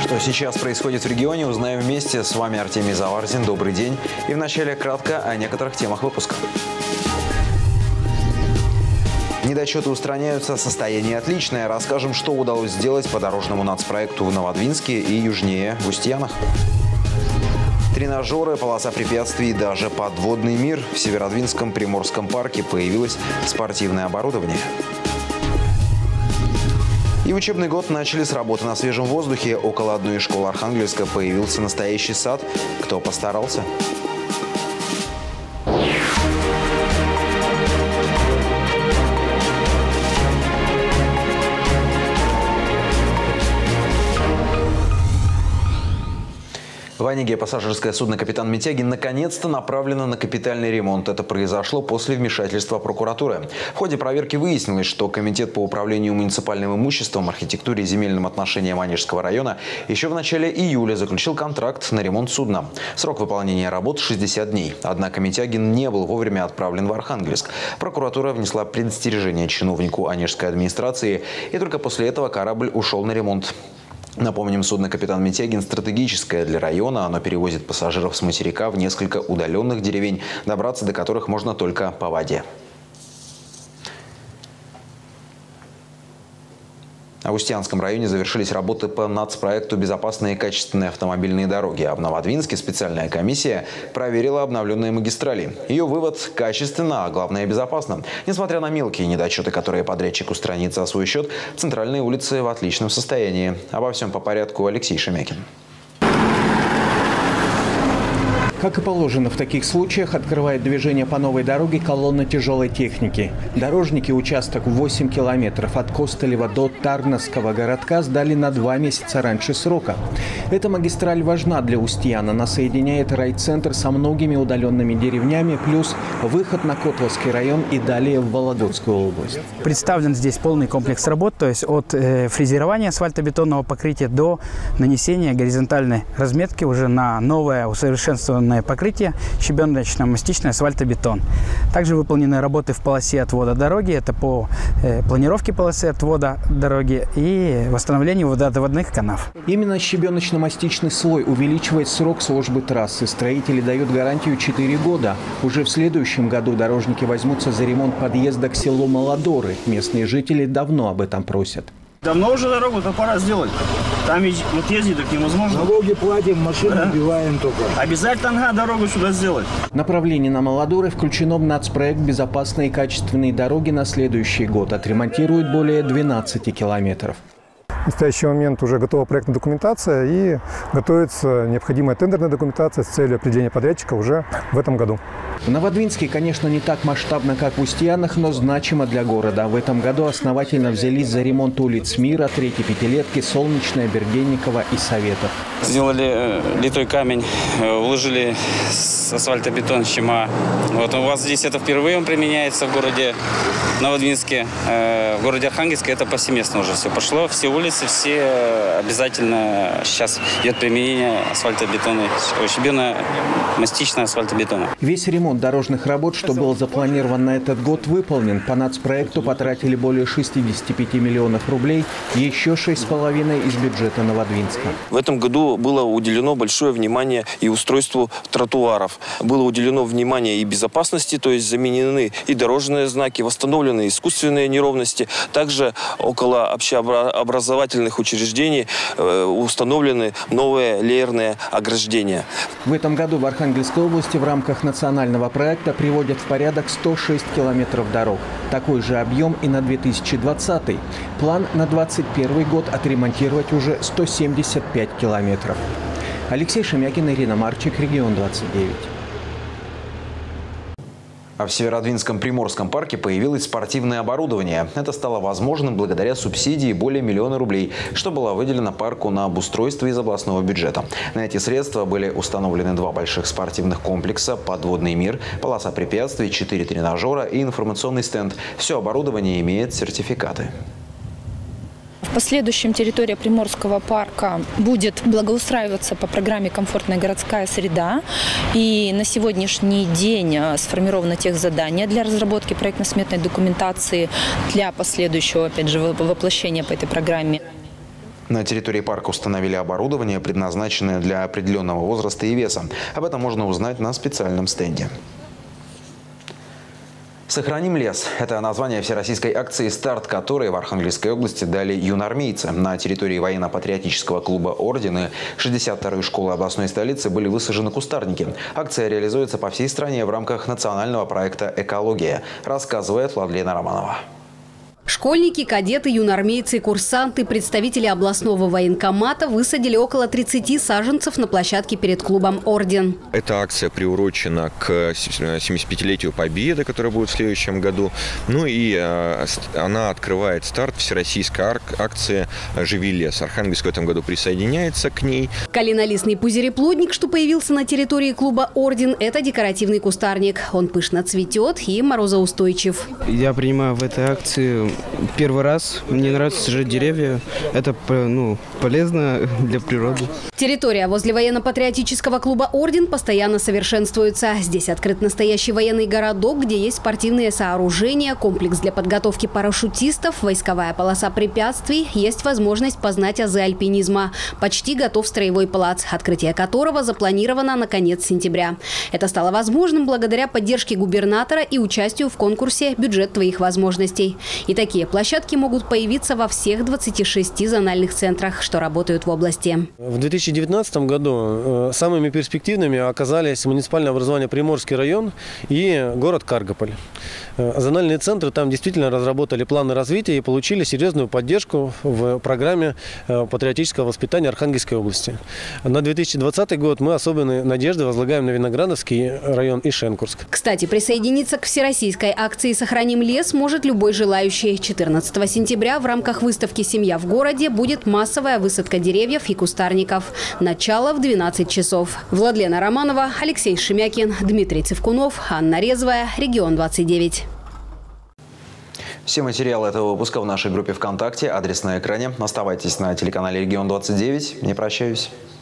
Что сейчас происходит в регионе, узнаем вместе. С вами Артемий Заварзин. Добрый день. И вначале кратко о некоторых темах выпуска. Недочеты устраняются, состояние отличное. Расскажем, что удалось сделать по дорожному нацпроекту в Новодвинске и южнее в Устьянах. Тренажеры, полоса препятствий, даже подводный мир. В Северодвинском Приморском парке появилось спортивное оборудование. И учебный год начали с работы на свежем воздухе. Около одной из школ Архангельска появился настоящий сад. Кто постарался? В Онеге пассажирское судно «Капитан Митягин» наконец-то направлено на капитальный ремонт. Это произошло после вмешательства прокуратуры. В ходе проверки выяснилось, что Комитет по управлению муниципальным имуществом, архитектуре и земельным отношениям Онежского района еще в начале июля заключил контракт на ремонт судна. Срок выполнения работ – 60 дней. Однако Митягин не был вовремя отправлен в Архангельск. Прокуратура внесла предостережение чиновнику Онежской администрации, и только после этого корабль ушел на ремонт. Напомним, судно «Капитан Митягин» стратегическое для района. Оно перевозит пассажиров с материка в несколько удаленных деревень, добраться до которых можно только по воде. В Устьянском районе завершились работы по нацпроекту «Безопасные и качественные автомобильные дороги». А в Новодвинске специальная комиссия проверила обновленные магистрали. Ее вывод – качественно, а главное – безопасно. Несмотря на мелкие недочеты, которые подрядчик устранит за свой счет, центральные улицы в отличном состоянии. Обо всем по порядку Алексей Шемякин. Как и положено в таких случаях, открывает движение по новой дороге колонна тяжелой техники. Дорожники участок в 8 километров от Костылева до Тарновского городка сдали на 2 месяца раньше срока. Эта магистраль важна для Устьян. Она соединяет райцентр со многими удаленными деревнями, плюс выход на Котловский район и далее в Вологодскую область. Представлен здесь полный комплекс работ, то есть от фрезерования асфальтобетонного покрытия до нанесения горизонтальной разметки уже на новое усовершенствованное покрытие щебеночно-мастичный асфальтобетон. Также выполнены работы в полосе отвода дороги. Это по планировке полосы отвода дороги и восстановлению водоводных канав. Именно щебеночно-мастичный слой увеличивает срок службы трассы. Строители дают гарантию 4 года. Уже в следующем году дорожники возьмутся за ремонт подъезда к селу Молодоры. Местные жители давно об этом просят. Давно уже дорогу-то пора сделать. Там ведь вот ездить так невозможно. Налоги платим, машины убиваем только. Обязательно дорогу сюда сделать. Направление на Молодоры включено в нацпроект «Безопасные и качественные дороги» на следующий год. Отремонтируют более 12 километров. В настоящий момент уже готова проектная документация и готовится необходимая тендерная документация с целью определения подрядчика уже в этом году. В Новодвинске, конечно, не так масштабно, как в Устьянах, но значимо для города. В этом году основательно взялись за ремонт улиц Мира, 3-й Пятилетки, Солнечная, Берденникова и Советов. Сделали литой камень, уложили асфальтобетон, щема. Вот у вас здесь это впервые он применяется в городе Новодвинске. В городе Архангельске это повсеместно уже все пошло. Все улицы, все обязательно сейчас идет применение асфальтобетона, щебенно-мастичного асфальтобетона. Весь ремонт дорожных работ, что был запланирован на этот год, выполнен. По нацпроекту потратили более 65 миллионов рублей, еще 6,5 из бюджета Новодвинска. В этом году было уделено большое внимание и устройству тротуаров. Было уделено внимание и безопасности, то есть заменены и дорожные знаки, восстановлены искусственные неровности. Также около общеобразовательных учреждений установлены новые леерные ограждения. В этом году в Архангельской области в рамках национального проекта приводят в порядок 106 километров дорог. Такой же объем и на 2020. План на 2021 год отремонтировать уже 175 километров. Алексей Шемякин, Ирина Марчик, Регион 29. А в Северодвинском Приморском парке появилось спортивное оборудование. Это стало возможным благодаря субсидии более 1 миллиона рублей, что было выделено парку на обустройство из областного бюджета. На эти средства были установлены 2 больших спортивных комплекса, подводный мир, полоса препятствий, 4 тренажера и информационный стенд. Все оборудование имеет сертификаты. В последующем территория Приморского парка будет благоустраиваться по программе «Комфортная городская среда». И на сегодняшний день сформировано техзадание для разработки проектно-сметной документации для последующего, опять же, воплощения по этой программе. На территории парка установили оборудование, предназначенное для определенного возраста и веса. Об этом можно узнать на специальном стенде. «Сохраним лес» – это название всероссийской акции, старт которой в Архангельской области дали юноармейцы. На территории военно-патриотического клуба «Орден» и 62-й школы областной столицы были высажены кустарники. Акция реализуется по всей стране в рамках национального проекта «Экология», рассказывает Владлена Романова. Школьники, кадеты, юноармейцы, курсанты, представители областного военкомата высадили около 30 саженцев на площадке перед клубом «Орден». Эта акция приурочена к 75-летию Победы, которая будет в следующем году. Ну и она открывает старт всероссийской акции «Живи лес». Архангельск в этом году присоединяется к ней. Калинолистный пузыреплодник, что появился на территории клуба «Орден», это декоративный кустарник. Он пышно цветет и морозоустойчив. Я принимаю в этой акции первый раз. Мне нравится сажать деревья. Это полезно для природы. Территория возле военно-патриотического клуба «Орден» постоянно совершенствуется. Здесь открыт настоящий военный городок, где есть спортивные сооружения, комплекс для подготовки парашютистов, войсковая полоса препятствий, есть возможность познать азы альпинизма. Почти готов строевой палац, открытие которого запланировано на конец сентября. Это стало возможным благодаря поддержке губернатора и участию в конкурсе «Бюджет твоих возможностей». И такие площадки могут появиться во всех 26 зональных центрах, что работают в области. В 2019 году самыми перспективными оказались муниципальное образование Приморский район и город Каргополь. Зональные центры там действительно разработали планы развития и получили серьезную поддержку в программе патриотического воспитания Архангельской области. На 2020 год мы особенные надежды возлагаем на Виноградовский район и Шенкурск. Кстати, присоединиться к всероссийской акции «Сохраним лес» может любой желающий. 14 сентября в рамках выставки «Семья в городе» будет массовая высадка деревьев и кустарников. Начало в 12 часов. Владлена Романова, Алексей Шемякин, Дмитрий Цевкунов, Анна Резвая, Регион 29. Все материалы этого выпуска в нашей группе ВКонтакте. Адрес на экране. Оставайтесь на телеканале «Регион 29». Не прощаюсь.